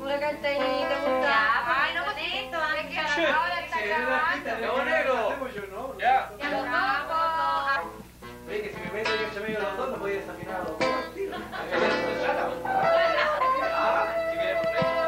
Una cantadita, gusta. Ay, no, poquito, Es que ahora está grabando. ¡No, negro! Ya. Ya lo vamos. Oye, que si me meto yo entre medio de los dos, no podía desafinar a los dos al tiro. Si queremos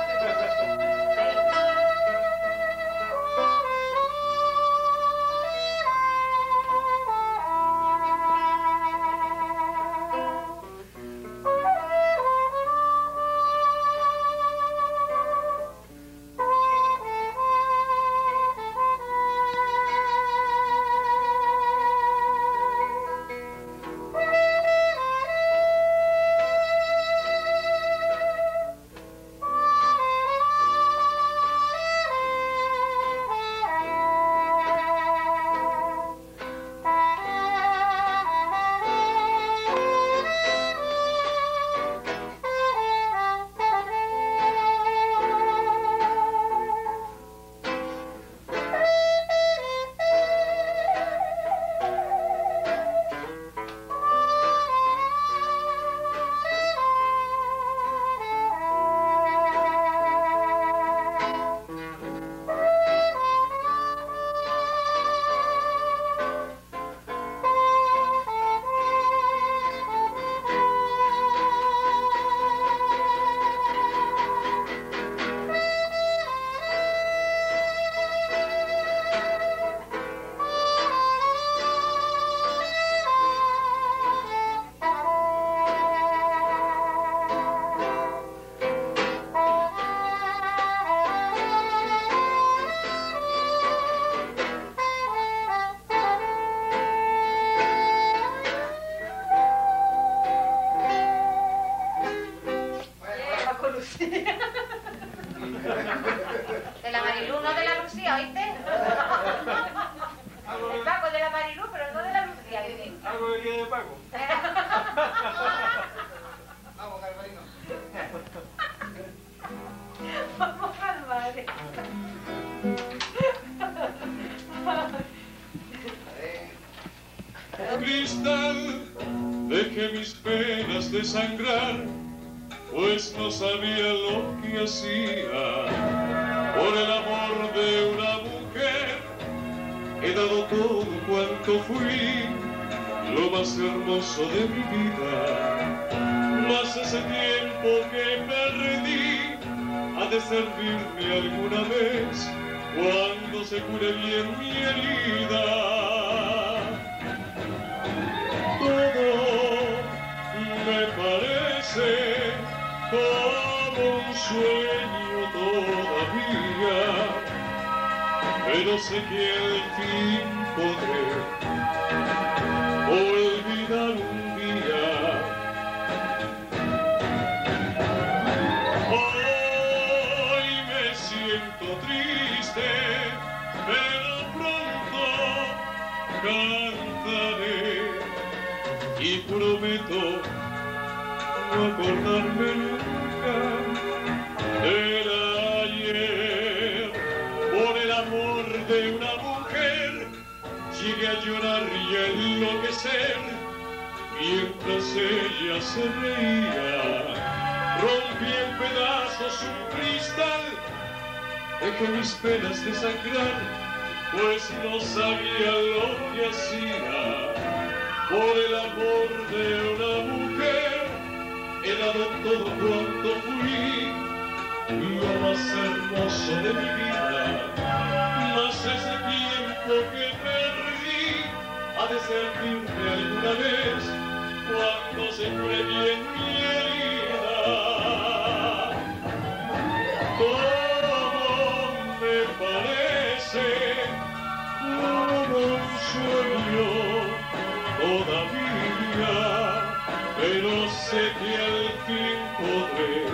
De la Marilú, no de la Lucía, ¿oíste? El Paco de la Marilú, pero no de la Lucía, ¿oíste? ¿Algo de qué de Paco? Vamos, Carvalino. Vamos al madre. Cristal, dejé mis penas de sangrar, pues no sabía lo que hacía. Por el amor de una mujer he dado todo cuanto fui, lo más hermoso de mi vida. Mas ese tiempo que perdí ha de servirme alguna vez cuando se cure bien mi herida. Todo me parece como un sueño todavía, pero sé que al fin podré olvidar un día. Hoy me siento triste, pero pronto cantaré y prometo no acordarme nunca del ayer. Por el amor de una mujer llegué a llorar y a enloquecer mientras ella se reía. Rompí en pedazos un cristal, dejé mis penas desangrar, pues no sabía lo que hacía. Por el amor de una mujer he dado todo cuanto fui, lo más hermoso de mi vida. Mas ese tiempo que perdí ha de servirme alguna vez cuando se cure bien mi herida. Todo me parece como un sueño todavía, pero sé que al fin podré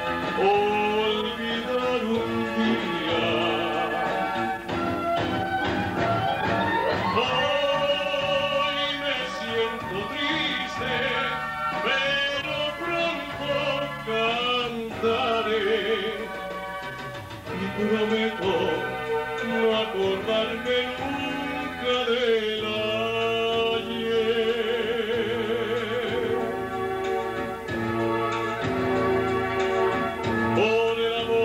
olvidar un día. Hoy me siento triste, pero pronto cantaré y prometo no acordarme nunca del ayer. Por el amor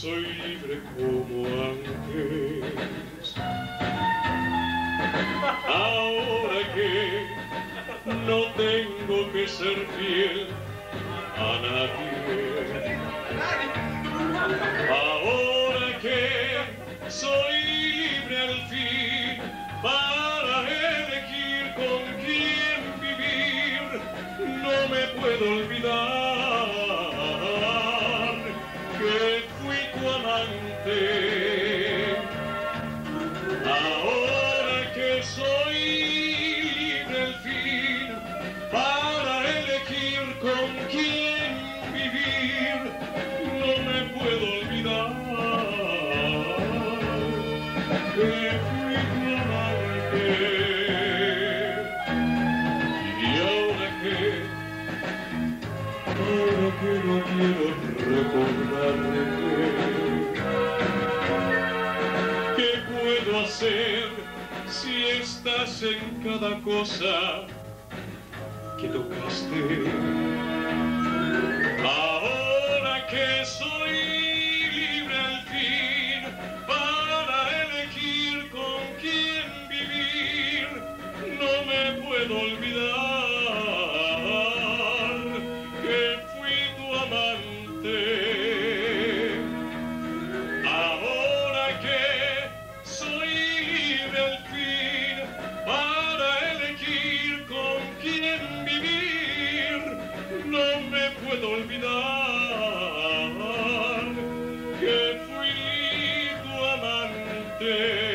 soy libre como antes. Ahora que no tengo que ser fiel a nadie. Ahora que soy libre al fin para elegir con quién vivir, no me puedo olvidar que fui tu amante. Ahora que soy libre al fin para elegir con quién vivir, no me puedo olvidar que fui tu amante. Y ahora que no quiero recordarte, ¿qué puedo hacer si estás en cada cosa que tocaste? Ahora que soy libre al fin para elegir con quién vivir, no me puedo olvidar que fui tu amante. Ahora que soy libre al fin para elegir con quién vivir, no me puedo olvidar que fui tu amante.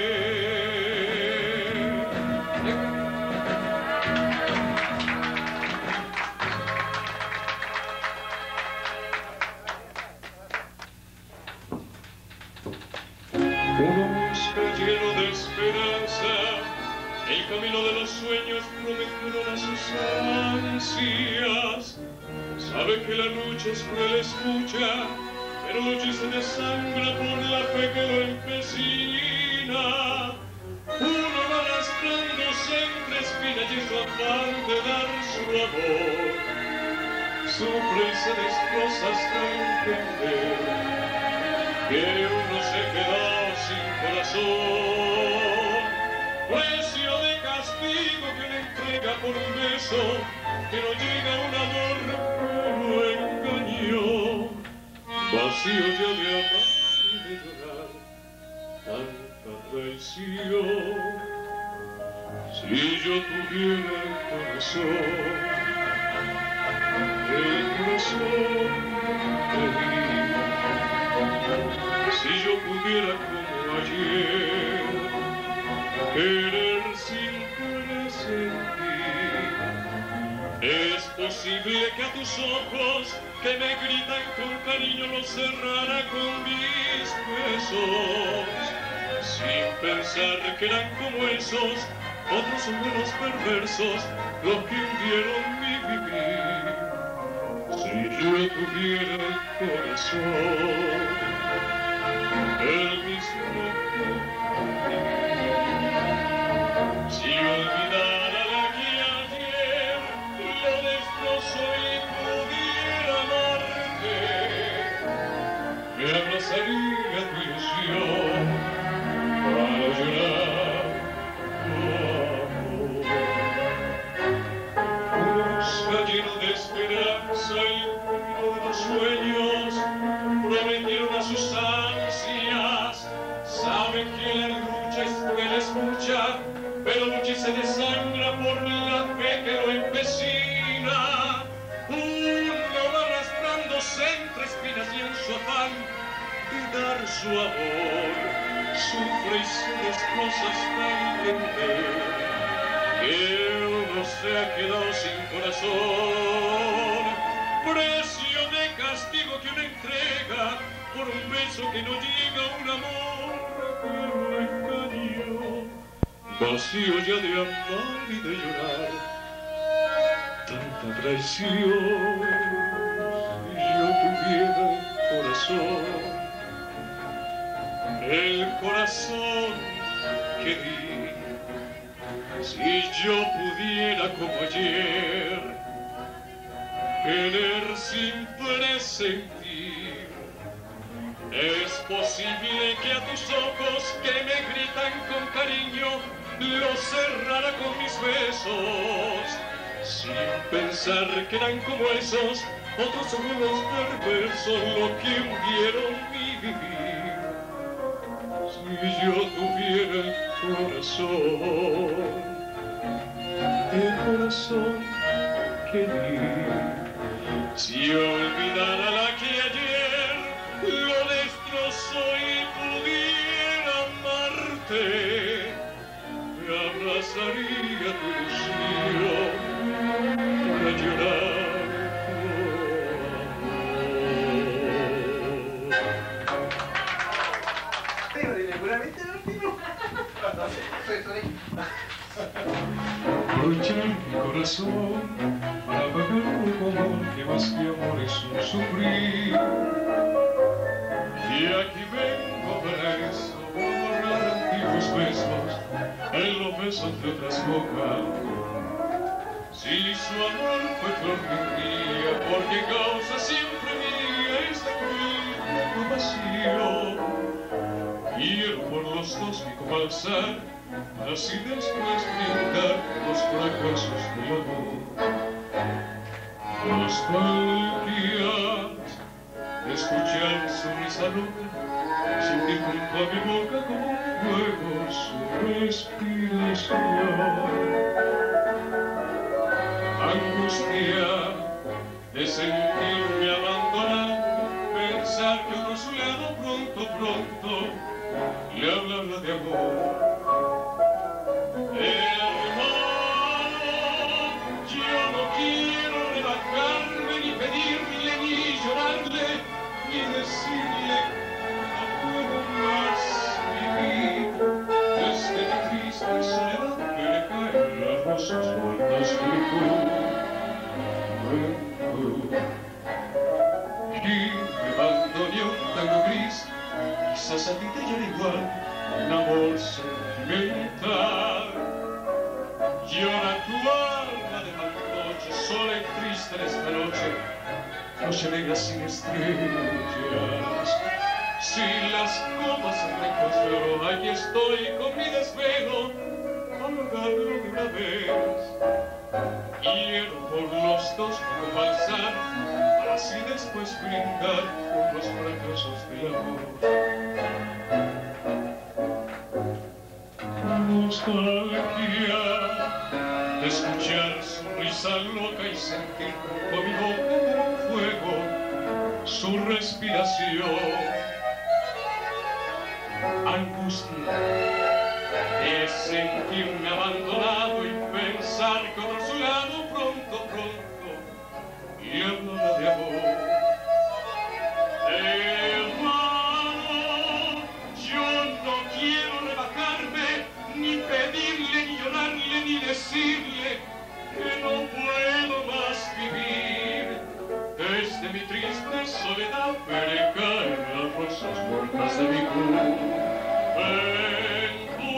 Uno busca lleno de esperanza el camino de los sueños prometido a sus ansias. Sabe que la lucha es cruel, escucha, pero lucha y se desangra por la fe que lo empecina. Uno va arrastrándose entre espinas y su afán de dar su amor sufre y se destroza hasta entender que uno se quedó sin corazón. Precio de castigo que le entrega por un beso, que no llega a un amor que lo engañó. Vacío ya de amar y de llorar, tanta traición. Si yo tuviera el corazón que di, si yo pudiera como ayer querer sin presentir, es posible que a tus ojos que me gritan con cariño los cerrara con mis besos, sin pensar que eran como esos otros buenos perversos los que hundieron mi vivir. Si yo tuviera el corazón el mismo que si olvidara la que ayer lo destrozó y pudiera amarte, me abrazaría tu ilusión para llorar tu amor. Busca lleno de esperanza el camino de los sueños prometieron a sus ansias. Sabe que la lucha es cruel, escucha, pero lucha y se desangra por la fe que lo empecina. Uno va arrastrándose entre espinas y en su afán de dar su amor sufre y se destroza hasta entender que uno se ha quedado sin corazón. Precio de castigo que uno entrega por un beso que no llega a un amor que lo engañó. Vacío ya de amar y de llorar, tanta traición. Si yo tuviera el corazón que di, si yo pudiera como ayer querer sin presentir, Es posible que a tus ojos que me gritan con cariño los cerrara con mis besos, sin pensar que eran como esos otros son los perversos lo que hundieron mi vivir. Si yo tuviera el corazón que di, si olvidara la que ayer lo destrozó y pudiera amarte, me abrazaría tu ilusión para llorar por amor. Seguramente el último. No sé, soy. Aprovechar mi corazón para pagar un amor que más que amor es un sufrir. Y aquí vengo para eso, borrar antiguos besos en los besos de otras bocas. Si su amor fue flor de un día, porque causa siempre mía este cuerpo vacío. Quiero por los dos mi alzar, así después brindar los fracasos del amor. Nostalgias de escuchar su risa loca, sentir junto a mi boca como un fuego su respiración. Angustia de sentirme abandonado, pensar que otro a su lado pronto le hablará de amor. Hermano, yo no quiero rebajarme, ni pedirle, ni llorarle, ni decirle no puedo más vivir. Desde mi triste soledad que le caen las rosas muertas que y me abandoné un tango gris, quizás a ti te llena igual un amor sentimental. Llora tu alma de mal noche, sola y triste en esta noche negra sin estrellas. Si las copas en ricos de oro, aquí estoy con mi desvelo, a lograrlo de una vez. Quiero por los dos compensar, para así después brindar por los fracasos del amor. Nostalgia de escuchar su risa loca y sentir junto a mi boca como un fuego su respiración. Angustia de sentirme abandonado y pensar que por su lado pronto y hablará de amor. Hermano, yo no quiero rebajarme, ni pedirle, ni llorarle, ni decirle que no puedo más vivir. Desde mi triste soledad me caen las rosas muertas de mi cuerpo. Ven tú.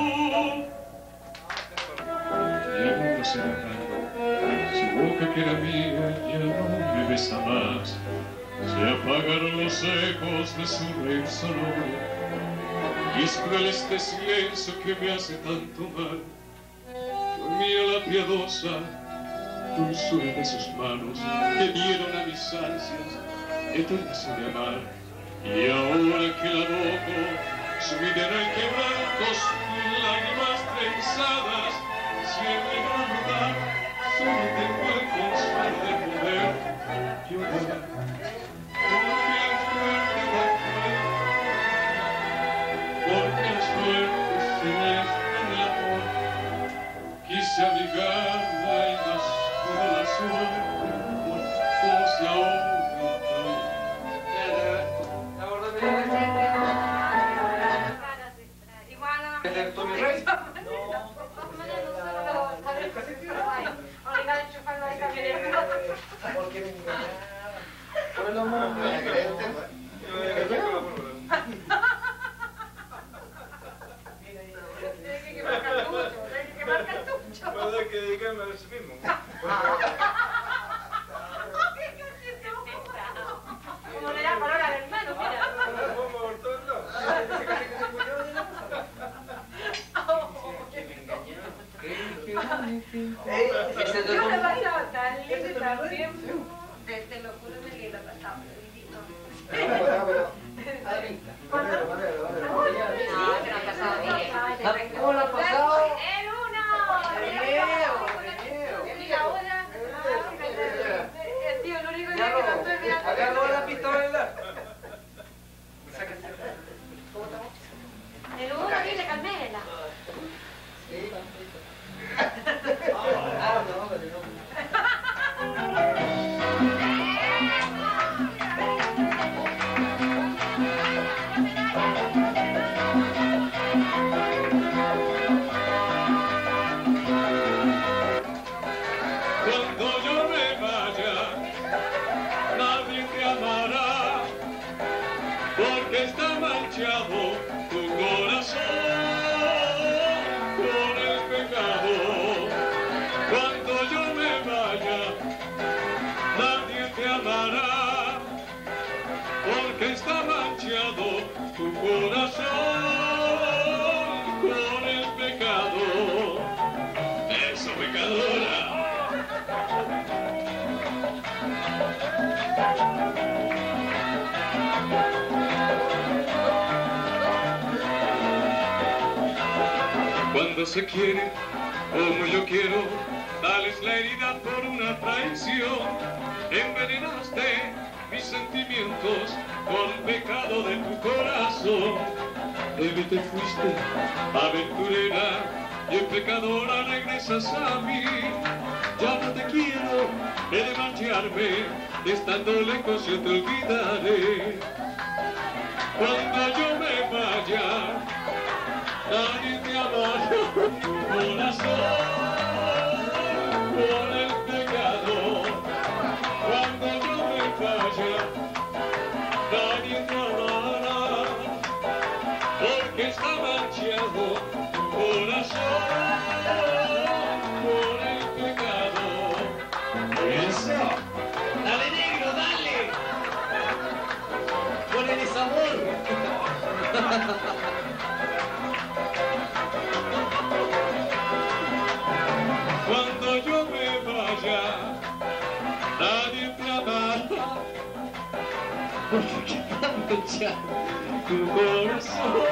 Y el mundo se va dando, su boca que era mía ya no me besa más. Se apagaron los ecos de su reír sonoro, y es cruel este silencio que me hace tanto mal. Dormía la piadosa dulzura de sus manos que dieron a mis ansias eternas de amar. Y ahora que la toco, subirá en quebrantos, lágrimas trenzadas, si en mi verdad solo tengo el consuelo de poder llorar. Porque las fuertes señales del amor quise abrigarla y más por la suerte pues la otra. ¿Por qué me engañaron? Por el amor de la creencia. Tiene que marcar cartucho, tiene que marcar cartucho. Pues hay que dedicarme a eso mismo. Como le da color al hermano, mira. Yo me bailaba tan lindo también. Te lo juro, me lindo pasaba. ¿Cómo la has pasado? ¡El uno! El tío, lo único que no estoy mirando. Agarró la pistola. El uno tiene Carmela. Cuando yo me vaya, nadie te amará, porque está manchado tu corazón con el pecado. Cuando yo me vaya, nadie te amará, porque está manchado tu corazón con el pecado. Eso, pecadora. Cuando se quiere, como yo quiero, tal es la herida por una traición. Envenenaste mis sentimientos con pecado de tu corazón. Baby, te fuiste, aventurera, y en pecadora regresas a mí. Ya no te quiero, he de marcharme, estando lejos yo te olvidaré. Cuando yo me vaya, nadie te amará tu corazón por el pecado. Cuando yo me vaya, nadie te amará, porque está manchado tu corazón por el pecado. ¡Eso! ¡Dale, negro, dale! ¡Ponele sabor! Cuando yo me vaya, nadie te amará, porque está manchado tu corazón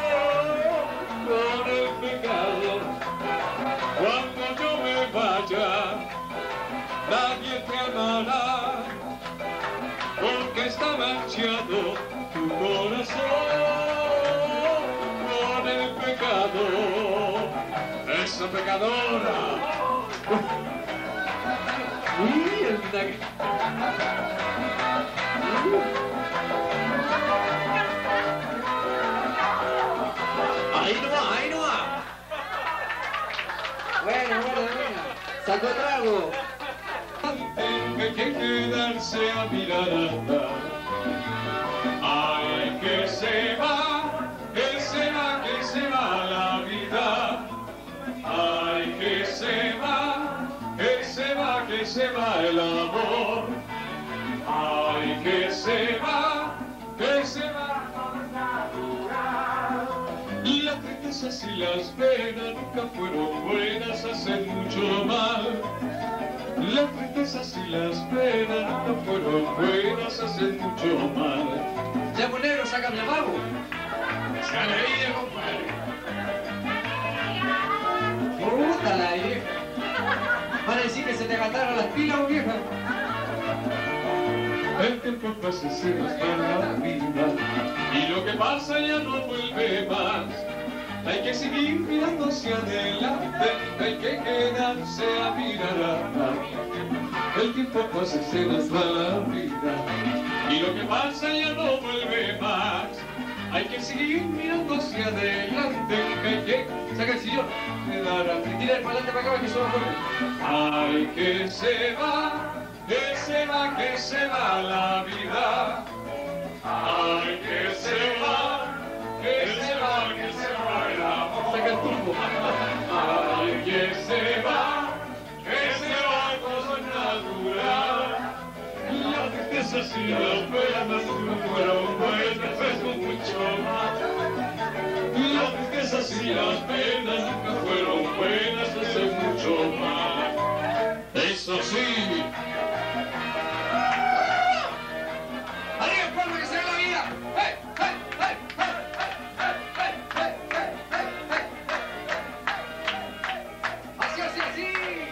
con el pecado. Cuando yo me vaya, nadie te amará, porque está manchado tu corazón con el pecado. ¡Esa pecadora! Ahí no va, ahí no va. Bueno. Sacó trago. Hay que quedarse a mirar atrás. Ay, que se va, que se va, que se va la vida. Ay, que se va, que se va, que se va el amor. Ay, que se va, que se va con natural. Y las tristezas y las penas nunca fueron buenas, hacen mucho mal. Las tristezas y las penas nunca fueron buenas, hacen mucho mal. Ya, pues, negro, sácame a mago. Sale ahí, compadre. Puta la vieja. Van a decir que se te gastaron las pilas, vieja. El tiempo pasa y se nos va la vida, y lo que pasa ya no vuelve más. Hay que seguir mirando hacia adelante, hay que quedarse a mirar atrás. El tiempo pasa y se nos va la vida, y lo que pasa ya no vuelve más. Hay que seguir mirando hacia adelante, hay que... Saca el sillón. Tira el parlante para acá que suba por él. Ay, que se va, que se va, que se va la vida. Ay, que se va, que se va, que se va el amor. Saca el turbo. Ay, que se va con natural. Las tristezas y las penas nunca fueron buenas, es mucho más. Las tristezas y las penas nunca fueron buenas, hace mucho mucho más. Eso sí. ¡Arriba el pueblo que se ve la vida! ¡Hey, hey, hey, hey, hey, hey, hey, hey, hey, hey, hey! ¡Así, así, así!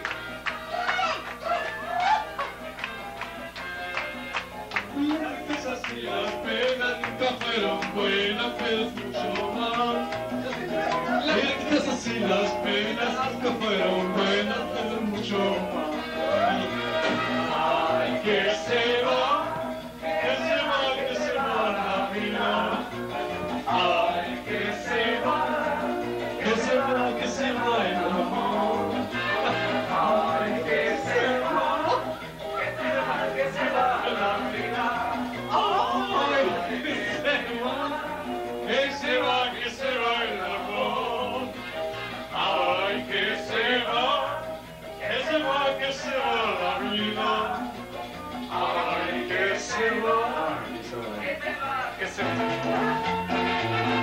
Las risas y las penas nunca fueron buenas, pero es mucho más. Las risas y las penas nunca fueron buenas, pero es mucho más. Ay, que se va, que se va, que se va la vida. Ay, que se va, que se va, que se va el amor. Ay, que se va, que se va la vida. Ay, que se va, que se va el amor. Ay, que se va, que se va, que se va la vida. Ay, que se va, que se va.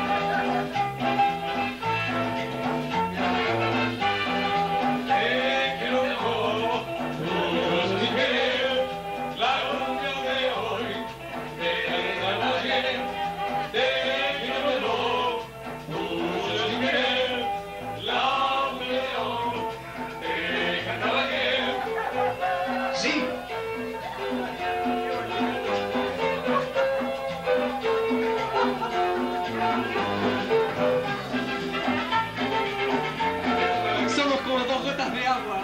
Te quiero mejor, tú dije, la rubia de hoy, de la ayer. Te quiero mejor, tú dije, la rubia de hoy, te cantaba ayer. ¡Sí! Somos como dos gotas de agua.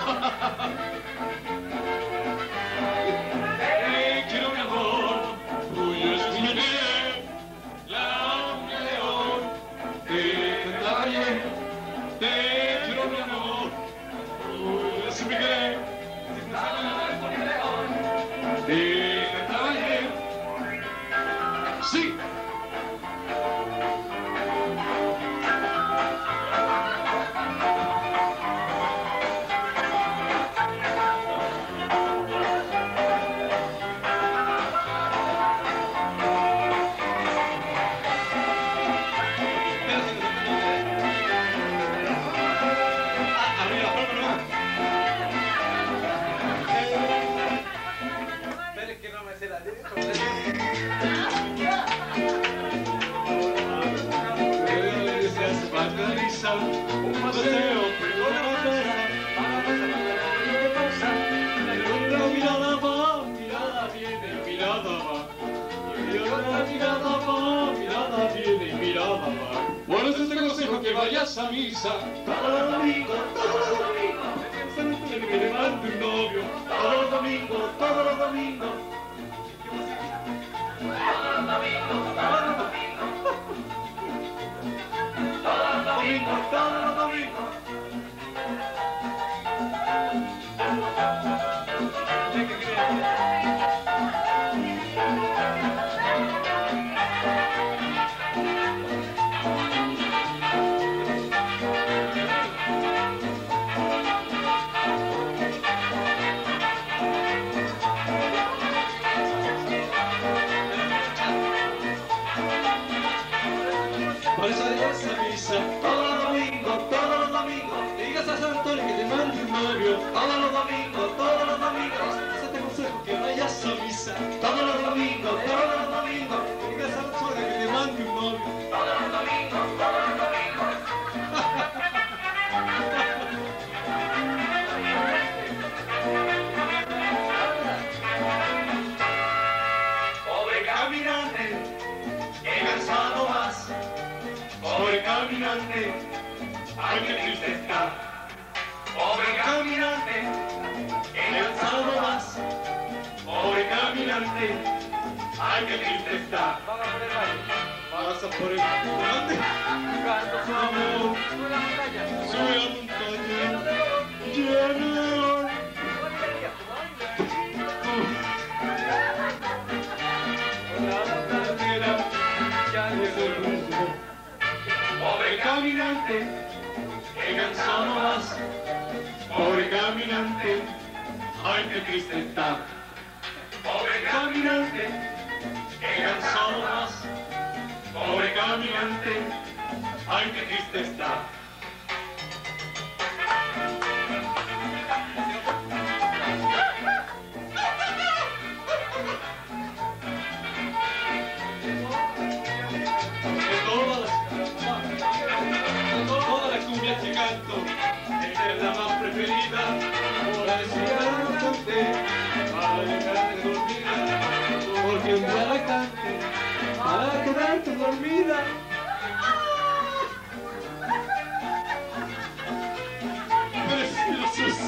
Te quiero mi amor, tuyo es mi querer, la rubia de hoy, te cantaba ayer. Te quiero mi amor, tuyo es mi querer, te cantaba ayer. Sí. Arriba, arriba. Pero es que no me sé la letra. Se hace falta risa, un paseo, pero no pasa. La mirada va, mirada viene, mirada va. Mirada va, mirada viene, mirada va. Bueno, te aconsejo que vayas a misa todos los domingos, todos los domingos. Que te mande un novio todos los domingos, todos los domingos. Todos los domingos. Por eso digas a misa todos los domingos, todos los domingos. Digas a San Antonio que te mande un novio todos los domingos, todos los domingos. Eso te aconsejo que vayas a misa todos los domingos, todos los domingos. Digas a la suegra que te mande un novio todos los domingos, todos los domingos. Pobre caminante, que cansado vas. Pobre caminante, ay qué triste está. Pobre caminante, que cansado vas. Pobre caminante, ay qué triste está. Pasa por el caminante, vamos, sube la montaña, llena. Pobre caminante, que cansado vas. Pobre caminante, ay qué triste está. Pobre caminante, que cansado vas. Pobre caminante, ay qué triste está. dormida. Preciosos.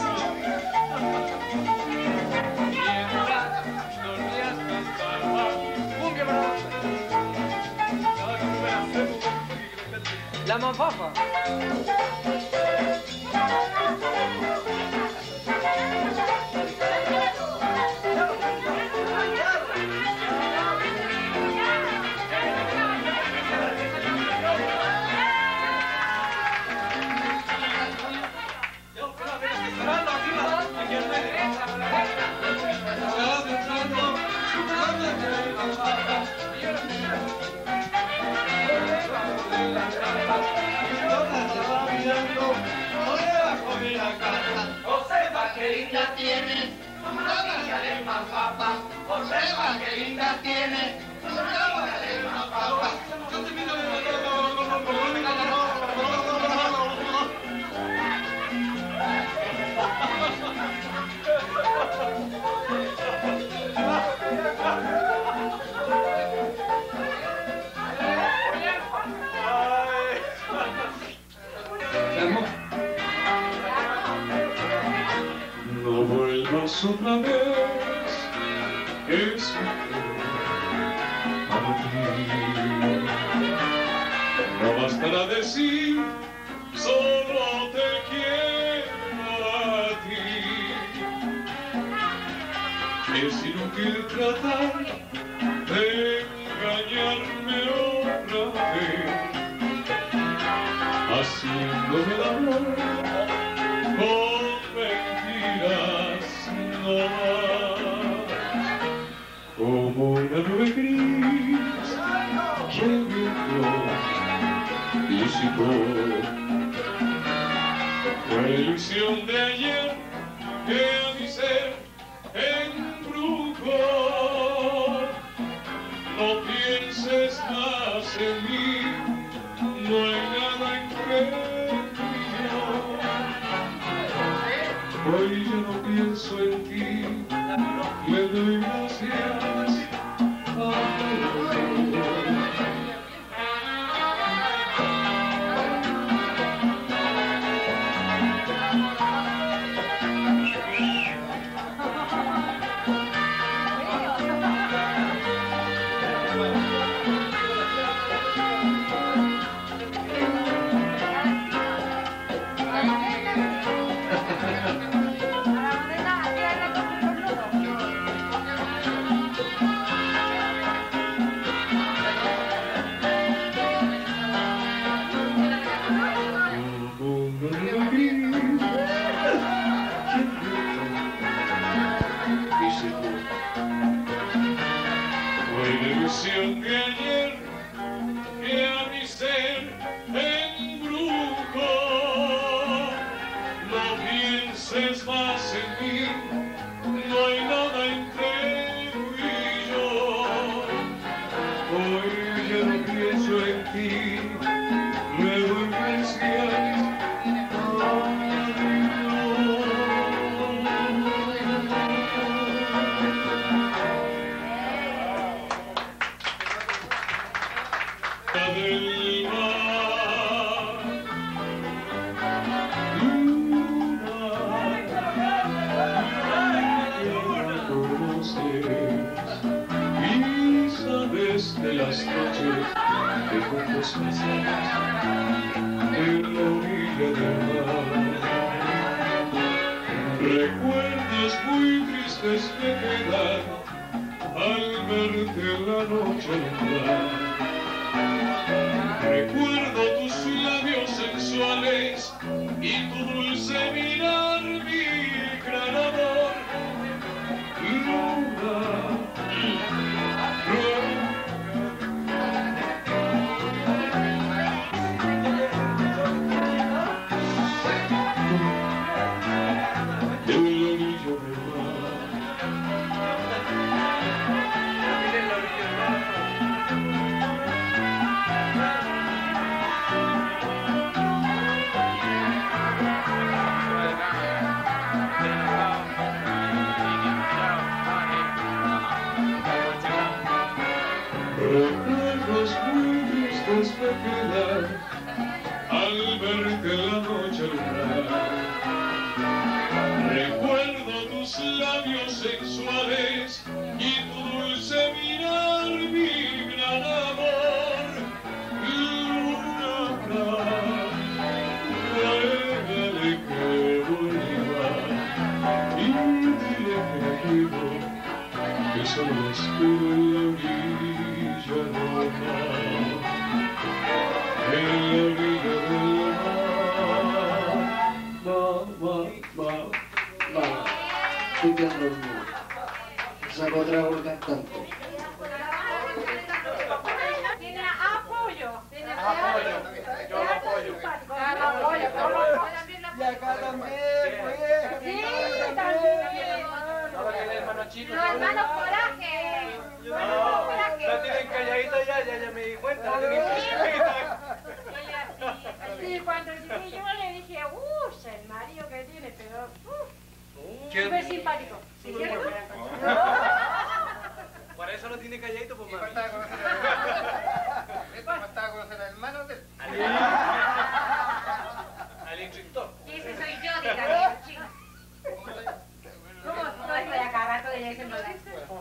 Mientras dormías cantaba. Cumbia para vos. No, no me la sé, porque la mafafa. Observa qué linda tiene, una de más papa. Observa qué linda tiene, una de más papa. No vuelvas otra vez, es para ti. No bastará decir, solo te quiero a ti. Es inútil tratar de engañarme otra vez, haciéndome el amor con mentiras no más. Como una nube gris que el viento disipó. Fue ilusión de ayer que a mi ser embrujó. No pienses más en mí, no hay nada entre tú y yo. Hoy yo no pienso en ti, le doy gracias a Dios. Fue la ilusión de ayer que a mi ser embrujó. No pienses más en mí, no hay nada entre tú y yo. Hoy ya no pienso en ti, me doy gracias. Del mar, luna, conoces y sabes de las noches que juntos pasamos en la orilla del mar. Recuerdos muy tristes me quedan al verte en la noche alumbrar. Recuerdo tus labios sensuales y tu dulce mirar, mi gran amor. Luna, del orillo del mar. solo la espero en la orilla del mar. En la orilla del mar. Estoy quedando dormido. Saco otra por cantante. Tiene apoyo. Tiene Apoyo. Yo lo apoyo. apoyo. Y acá también, pues. Sí, también. Ahora que el hermano chico. Los hermanos Coraje. La tienen calladita ya me di cuenta. La tienen calladita. Sí, cuando llegué yo le dije, el marido que tiene, pero súper simpático. ¿Sí, cierto? Por eso lo tiene calladito, pues Y mami. faltaba conocer al hermano del... Al instructor. Y ese soy yo, dígame, chico. ¿Cómo estoy acá rato de ella diciendo eso?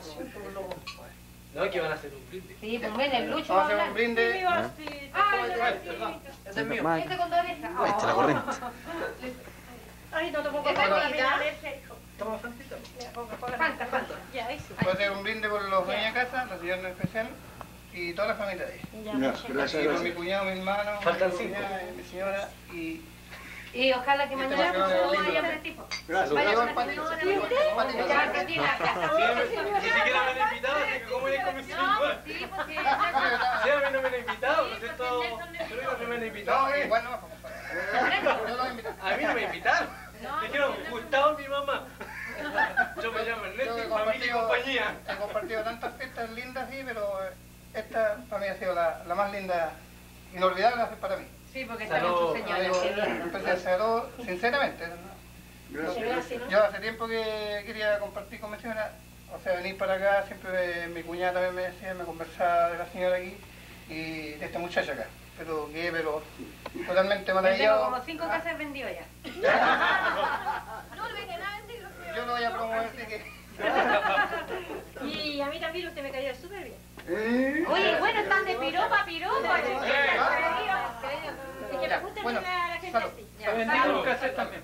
No, que van a hacer un brindis. Sí, pues ven, el Lucho Vamos a va a hacer un hablar. brindis. Este es mío. Este con dos orejas. Ahí está la corriente. Ay, no tomo ¿Esta con bonita? Toma Fantita. Fanta. Ya, eso. Voy a hacer un brindis por los dueños de casa, la señora en especial, y toda la familia de ella. Gracias, Y por mi cuñado, mi hermano, Faltan mi cinco. cuñada, mi señora y... Y ojalá que mañana Este va a ser no lindo. vaya a ver tipo. Gracias. Vaya Llevo con el la patito. señora, Llevo el patito. ya Argentina, ya. Ni siquiera me han invitado, así que ¿cómo voy a comer sin No, igual? sí, pues sí. Sí, a mí no me han invitado, ¿no es cierto? Yo digo que me han invitado. No, igual no me pongo para. Yo los invito. A mí no me invitaron. No, Dijeron, Gustavo y mi mamá. Yo me llamo Ernesto, Yo he y familia y compañía. compartido tantas fiestas lindas, sí, pero esta para mí ha sido la más linda, inolvidable para mí. Sí, porque está con su señora. Digo, sí. empecé a sinceramente. Yo hace tiempo que quería compartir con mi señora, o sea, venir para acá, siempre mi cuñada también me decía, me conversaba de la señora aquí y de esta muchacha acá. Pero totalmente Tengo maravillado. como 5 casas vendido ya. No le venga nada vendido. Yo lo voy a promover, así que... Y a mí también usted me cayó súper bien. Oye, bueno, están de piropa a piropa. Es que me gusta Bueno, tener a la gente salud. así. He vendido los cassettes también.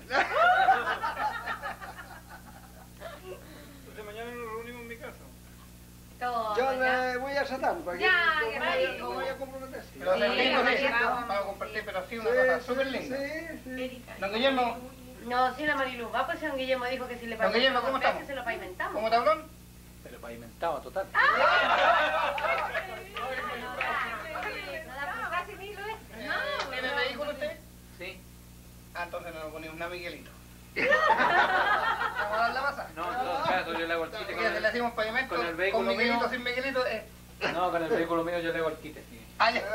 Entonces mañana nos reunimos en mi casa. Todo, Yo ya. le voy a satar para que Ya, no que vaya- vaya. no vaya a comprometerse. Pero va a ser Sí, lindo, sí, sí, vamos. para compartir, pero sí una cosa súper linda. Sí, sí. Don Guillermo, No, sí, la Marilu va, pues don Guillermo dijo que si le Don Guillermo, ¿cómo pavimentamos, estamos? se lo pavimentamos. ¿cómo tablón? Pero pavimentado total. Nada, pues casi mil veces. ¿Tiene vehículo usted? Sí. Ah, entonces no lo ponemos una Miguelito. ¿Vamos a dar la masa? No, claro, yo le hago el quite Porque si le hacemos pavimento, con el con vehículo Miguelito, mío. sin Miguelito, No, con el vehículo mío yo le hago el quite. Sí. Ah, ya.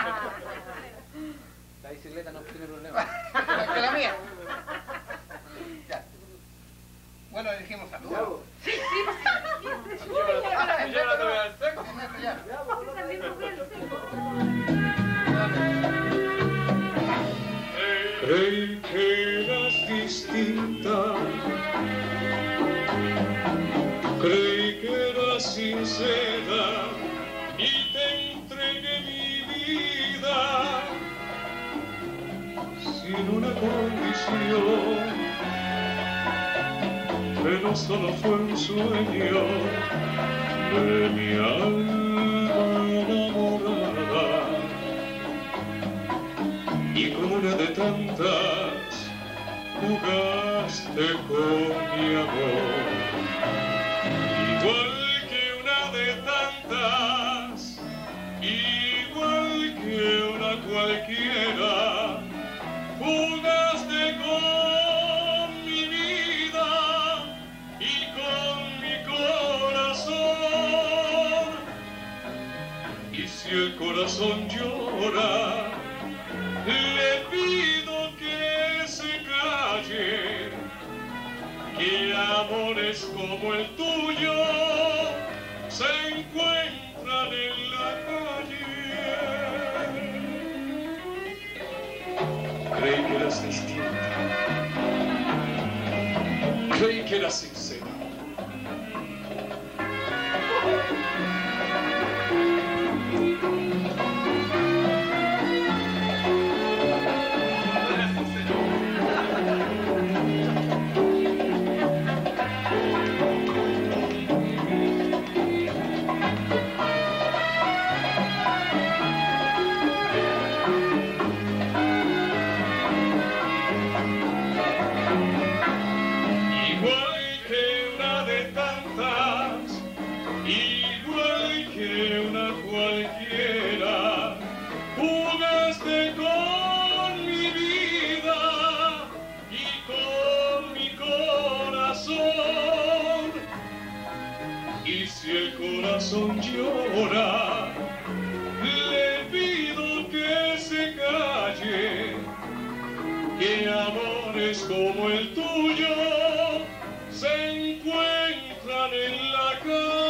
La bicicleta no tiene problema. Que la mía. Ya. Bueno, le dijimos saludos. Yo la tuve al seco. Ya. Creí que eras distinta, creí que eras sincera y te entregué mi vida sin una condición, pero solo fue un sueño de mi alma enamorada. Y como una de tantas, jugaste con mi amor. Igual que una de tantas, igual que una cualquiera, jugaste con mi vida y con mi corazón. Y si el corazón llora, le pido que se calle, que amores como el tuyo se encuentran en la calle. Creí que eras distinta, creí que eras sincera. jugaste con mi vida y con mi corazón. Y si el corazón llora, le pido que se calle, que amores como el tuyo se encuentran en la calle.